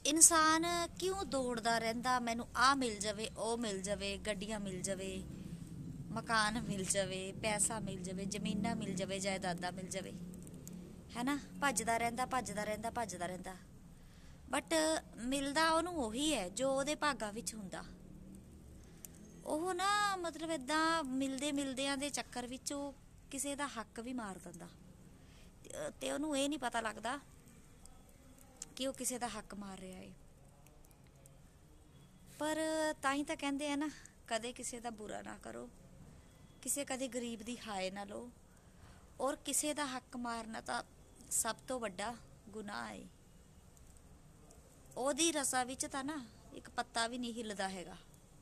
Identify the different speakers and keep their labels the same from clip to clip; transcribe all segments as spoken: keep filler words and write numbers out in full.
Speaker 1: इंसान क्यों दौड़दा रहिंदा, मैनू आ मिल जावे, ओ मिल जावे, गड्डियां मिल जावे, मकान मिल जावे, पैसा मिल जावे, जमीनां मिल जावे, जायदादां मिल जावे, है ना। भजदा रहिंदा भजदा रहिंदा भजदा रहिंदा, बट मिलदा ओनू ओही है जो ओहदे भागां विच हुंदा। ਉਹ ਨਾ मतलब इदां मिलदे मिलदिਆਂ ਦੇ ਚੱਕਰ ਵਿੱਚ ਉਹ ਕਿਸੇ ਦਾ ਹੱਕ ਵੀ ਮਾਰ ਦਿੰਦਾ ਤੇ ਉਹਨੂੰ ਇਹ ਨਹੀਂ ਪਤਾ ਲੱਗਦਾ ਕਿ ਉਹ ਕਿਸੇ ਦਾ ਹੱਕ ਮਾਰ ਰਿਹਾ ਹੈ। ਪਰ ਤਾਂ ਹੀ ਤਾਂ ਕਹਿੰਦੇ ਆ ਨਾ, ਕਦੇ ਕਿਸੇ ਦਾ ਬੁਰਾ ਨਾ ਕਰੋ, ਕਿਸੇ ਕਦੇ ਗਰੀਬ ਦੀ ਹਾਏ ਨਾ ਲਓ, ਔਰ ਕਿਸੇ ਦਾ ਹੱਕ ਮਾਰਨਾ ਤਾਂ ਸਭ ਤੋਂ ਵੱਡਾ ਗੁਨਾਹ ਹੈ। ਉਹਦੀ ਰਸਾ ਵਿੱਚ ਤਾਂ ਨਾ ਇੱਕ ਪੱਤਾ ਵੀ ਨਹੀਂ ਹਿੱਲਦਾ ਹੈਗਾ।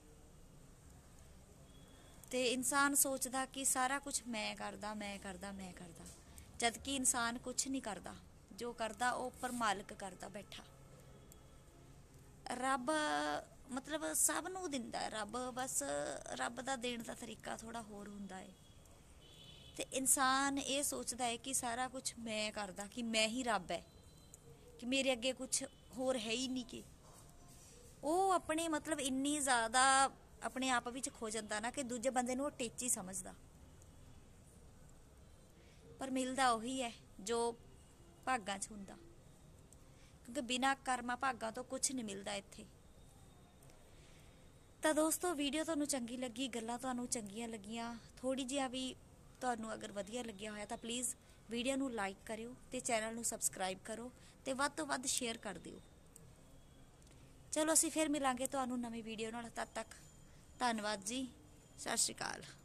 Speaker 1: ਤੇ ਇਨਸਾਨ ਸੋਚਦਾ ਕਿ ਸਾਰਾ ਕੁਝ ਮੈਂ ਕਰਦਾ ਮੈਂ ਕਰਦਾ ਮੈਂ ਕਰਦਾ, ਜਦ ਕਿ ਇਨਸਾਨ ਕੁਝ ਨਹੀਂ ਕਰਦਾ। ਜੋ ਕਰਦਾ ਉਹ ਉੱਪਰ ਮਾਲਕ ਕਰਦਾ ਬੈਠਾ। ਰੱਬ ਮਤਲਬ ਸਭ ਨੂੰ ਦਿੰਦਾ ਹੈ ਰੱਬ, ਬਸ ਰੱਬ ਦਾ ਦੇਣ ਦਾ ਤਰੀਕਾ ਥੋੜਾ ਹੋਰ ਹੁੰਦਾ ਹੈ। ਤੇ ਇਨਸਾਨ ਇਹ ਸੋਚਦਾ ਹੈ ਕਿ ਸਾਰਾ ਕੁਝ ਮੈਂ ਕਰਦਾ, ਕਿ ਮੈਂ ਹੀ ਰੱਬ ਹੈ, ਕਿ ਮੇਰੇ ਅੱਗੇ ਕੁਝ ਹੋਰ ਹੈ ਹੀ ਨਹੀਂ। ਕਿ ਉਹ ਆਪਣੇ ਮਤਲਬ ਇੰਨੀ ਜ਼ਿਆਦਾ अपने आप विच खो जाता ना कि दूजे बंदे नूं टेची समझदा। पर मिलदा उही है जो भागां च हुंदा, क्योंकि बिना कर्मा भागां तो कुछ नहीं मिलदा इत्थे। तां दोस्तों वीडियो तुहानूं चंगी लगी, गल्लां तुहानूं चंगियां लगियां, थोड़ी जिहा भी तुहानूं अगर वधिया लग्गिया होया तां प्लीज़ वीडियो नूं लाइक करियो ते चैनल नूं सबसक्राइब करो ते वध तों वध शेयर कर दिओ। चलो असीं फिर मिलांगे तुहानूं नवीं वीडियो नाल। तद तक धन्नवाद जी, सत श्री अकाल।